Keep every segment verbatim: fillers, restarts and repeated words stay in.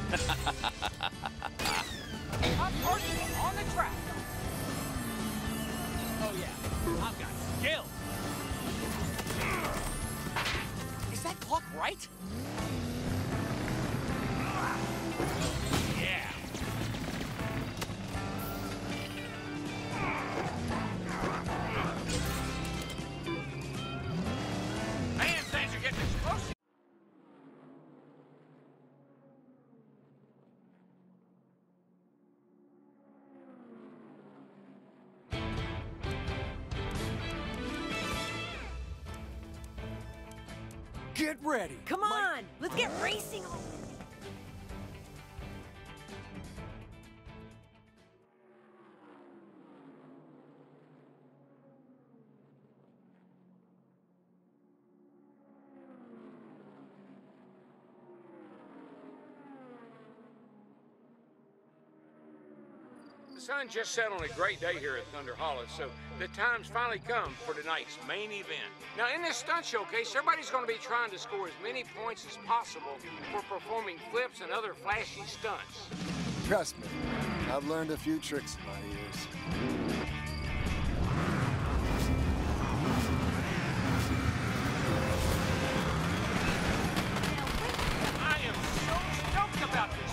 Top horseman on the track. Oh yeah, I've got skill. Is that clock right? Yeah. Man, things are getting explosive. Get ready! Come on, let's get racing. The sun just set on a great day here at Thunder Hollow, so the time's finally come for tonight's main event. Now, in this stunt showcase, everybody's going to be trying to score as many points as possible for performing flips and other flashy stunts. Trust me, I've learned a few tricks in my years. I am so stoked about this.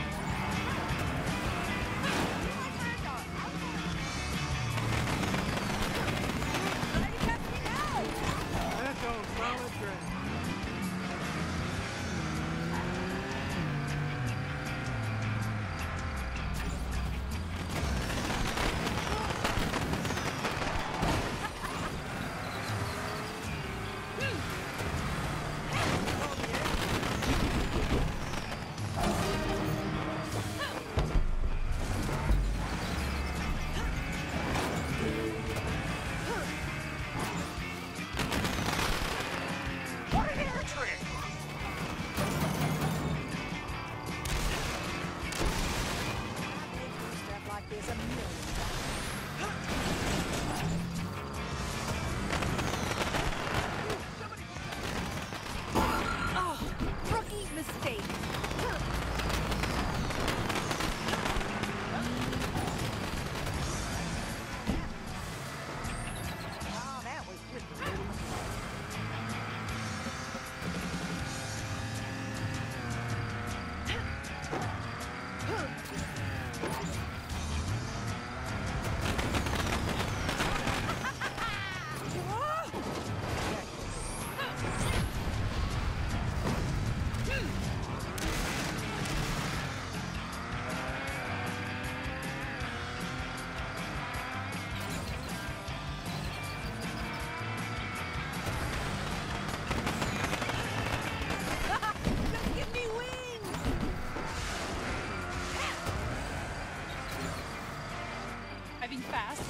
Fast.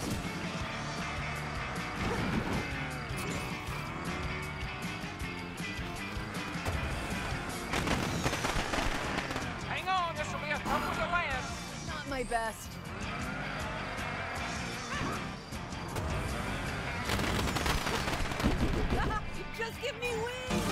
Hang on, this will be a tough one to land. Not my best. Just give me wings!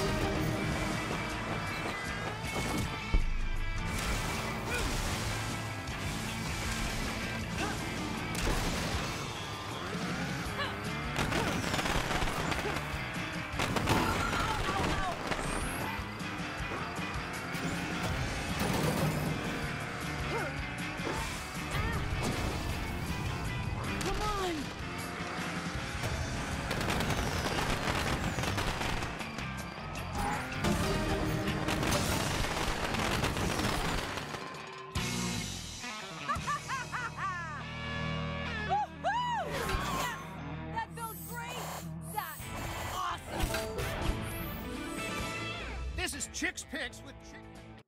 This is Chick's Picks with Chick.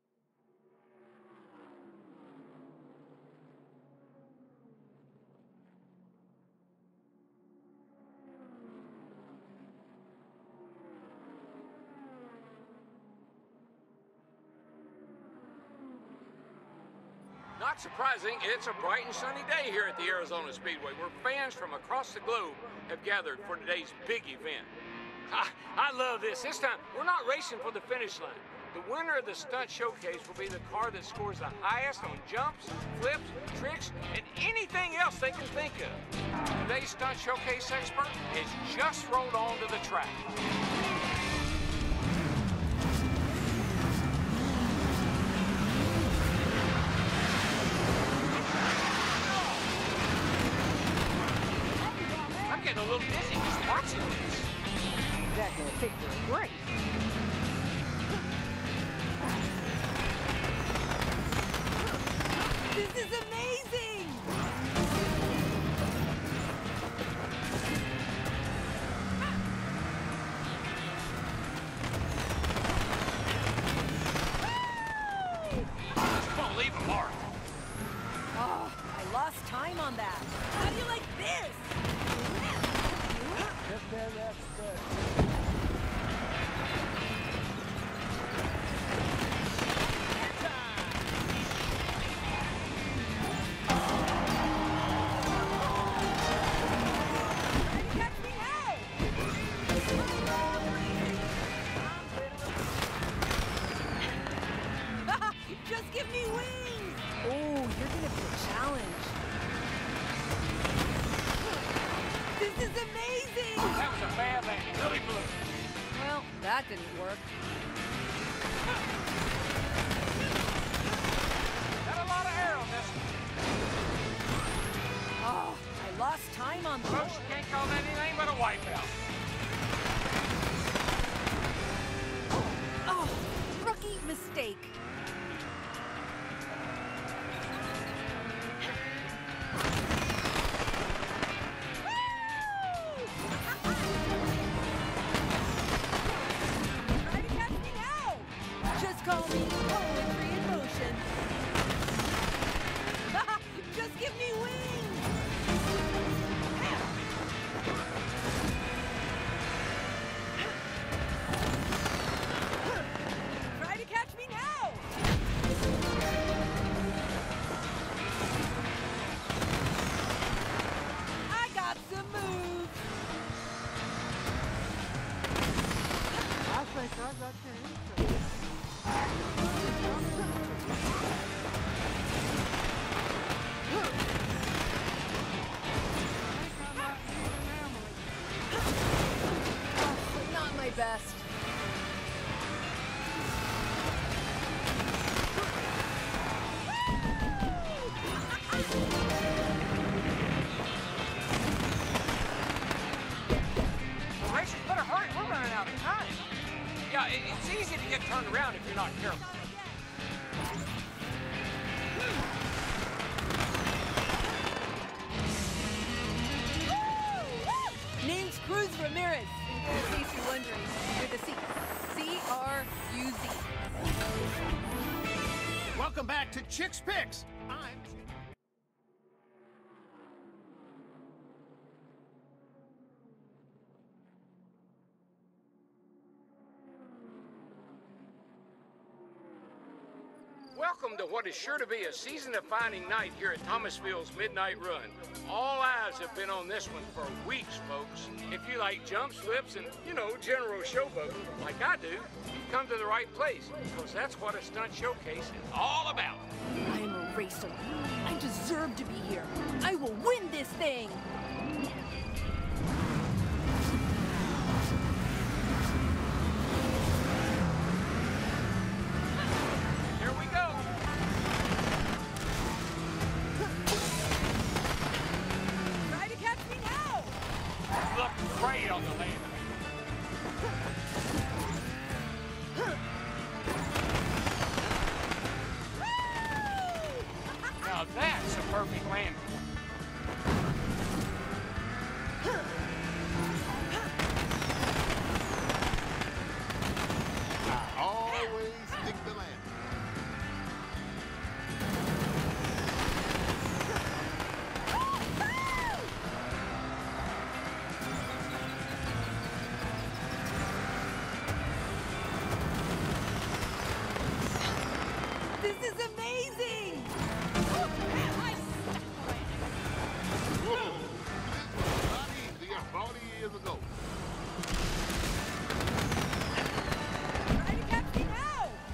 Not surprising, it's a bright and sunny day here at the Arizona Speedway, where fans from across the globe have gathered for today's big event. I, I love this. This time, we're not racing for the finish line. The winner of the stunt showcase will be the car that scores the highest on jumps, flips, tricks, and anything else they can think of. Today's stunt showcase expert has just rolled onto the track. I'm getting a little dizzy just watching this. That's gonna take your break. This is amazing! Come on, leave a mark. Oh, I lost time on that. How do you like this? Just give me wings! Oh, you're gonna be a challenge. This is amazing! That was a bad landing. Really blew. Well, that didn't work. Got a lot of air on this one. Oh, I lost time on that. Folks, you can't call that anything but a wipeout. Oh, rookie mistake. Try to catch me now. Just call me poetry in motion. Just give me wings. Try to catch me now. I got some moves. I think I got your intro. Not my best. Racers, better hurry. We're running out of time. Yeah, it, it's easy to get turned around if you're not careful. Name's Cruz Ramirez, in case you're wondering, with a C. C R U Z. Welcome back to Chicks Picks. I'm Welcome to what is sure to be a season-defining night here at Thomasville's Midnight Run. All eyes have been on this one for weeks, folks. If you like jumps, flips, and, you know, general showboating, like I do, you've come to the right place, because that's what a stunt showcase is all about. I'm a racer. I deserve to be here. I will win this thing. Here we go. Try to catch me now. Look great on the landing. Now that's a perfect landing. I always stick the landing. This is amazing. I stuck the landing. Whoa! This was not easy forty years ago. Try to catch me now.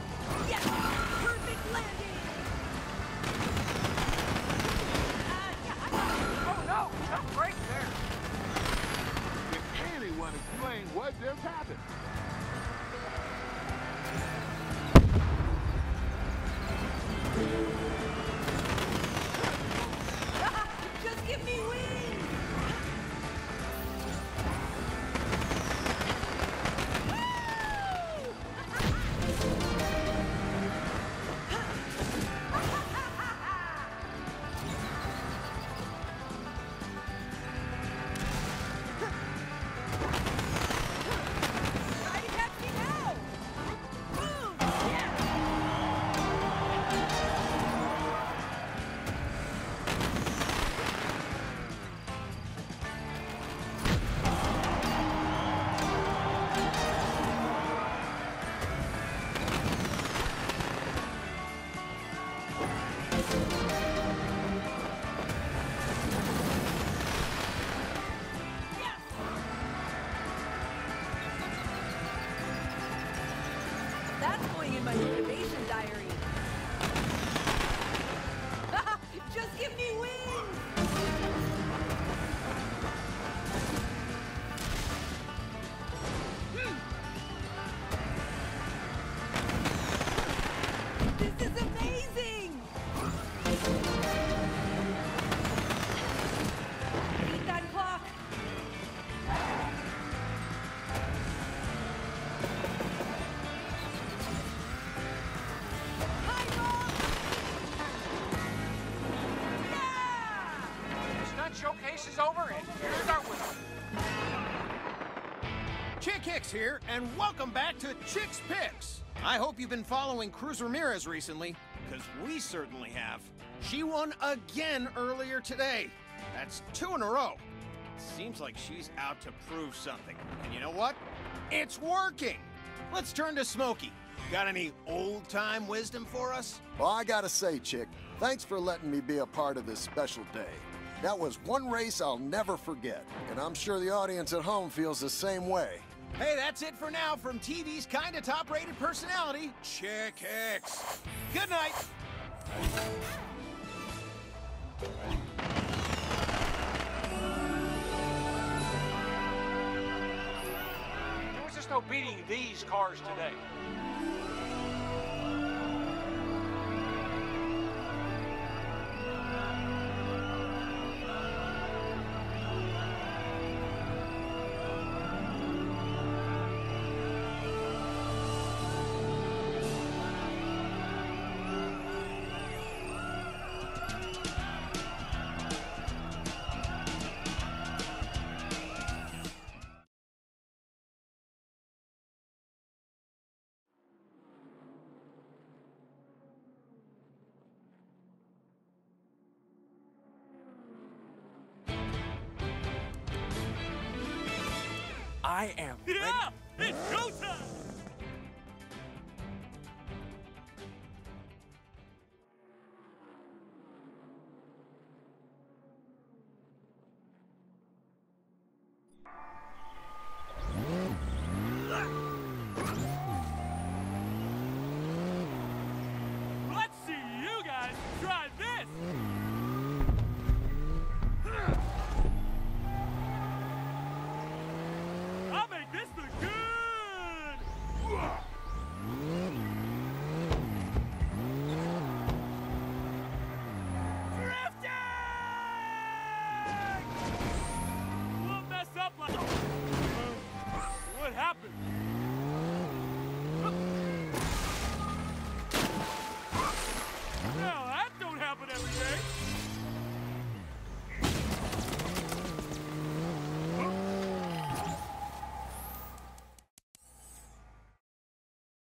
race is over, and here's our winner. Chick Hicks here, and welcome back to Chick's Picks. I hope you've been following Cruz Ramirez recently, because we certainly have. She won again earlier today. That's two in a row. Seems like she's out to prove something. And you know what? It's working! Let's turn to Smokey. Got any old-time wisdom for us? Well, I gotta say, Chick, thanks for letting me be a part of this special day. That was one race I'll never forget, and I'm sure the audience at home feels the same way. Hey, that's it for now from T V's kinda top-rated personality, Chick Hicks. Good night! There was just no beating these cars today. I am ready. Yeah! It's showtime!